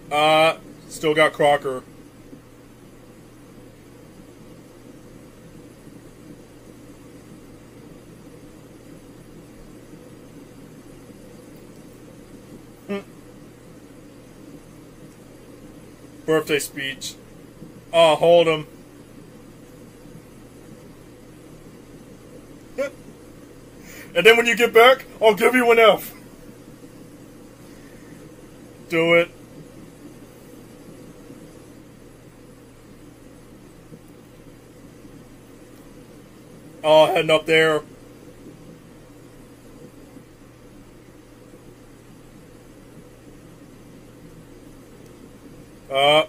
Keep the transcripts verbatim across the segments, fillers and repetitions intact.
Uh, still got Crocker. Hmm. Birthday speech. Oh, hold him. And then when you get back, I'll give you an F. Do it. Oh, heading up there. Uh.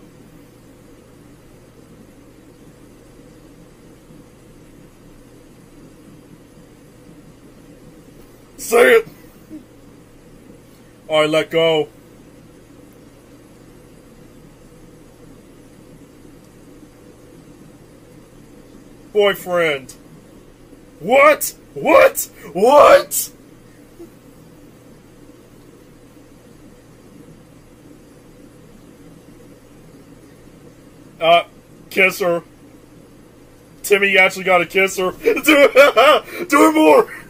Say it! Alright, let go. Boyfriend. What? What? What? Uh, kiss her. Timmy actually got to kiss her. Do it, do it more!